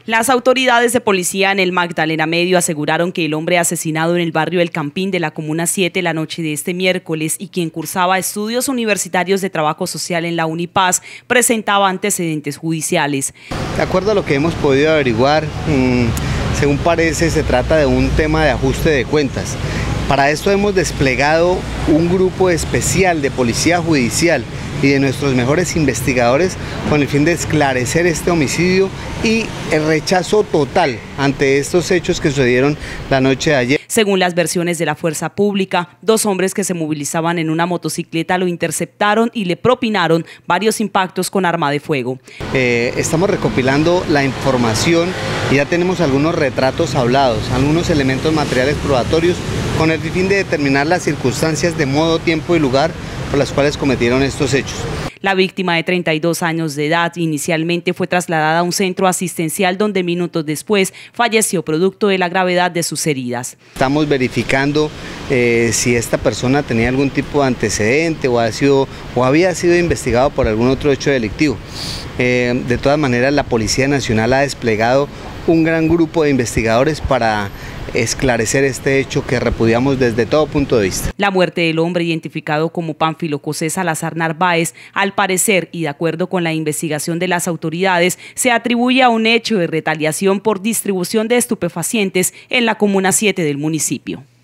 Las autoridades de policía en el Magdalena Medio aseguraron que el hombre asesinado en el barrio El Campín de la Comuna 7 la noche de este miércoles y quien cursaba estudios universitarios de trabajo social en la Unipaz presentaba antecedentes judiciales. De acuerdo a lo que hemos podido averiguar, según parece se trata de un tema de ajuste de cuentas. Para esto hemos desplegado un grupo especial de policía judicial y de nuestros mejores investigadores con el fin de esclarecer este homicidio y el rechazo total ante estos hechos que sucedieron la noche de ayer. Según las versiones de la fuerza pública, dos hombres que se movilizaban en una motocicleta lo interceptaron y le propinaron varios impactos con arma de fuego. Estamos recopilando la información y ya tenemos algunos retratos hablados, algunos elementos materiales probatorios con el fin de determinar las circunstancias de modo, tiempo y lugar por las cuales cometieron estos hechos. La víctima de 32 años de edad inicialmente fue trasladada a un centro asistencial donde minutos después falleció producto de la gravedad de sus heridas. Estamos verificando si esta persona tenía algún tipo de antecedente o había sido investigado por algún otro hecho delictivo. De todas maneras, la Policía Nacional ha desplegado un gran grupo de investigadores para esclarecer este hecho que repudiamos desde todo punto de vista. La muerte del hombre identificado como Pánfilo José Salazar Narváez, al parecer y de acuerdo con la investigación de las autoridades, se atribuye a un hecho de retaliación por distribución de estupefacientes en la Comuna 7 del municipio.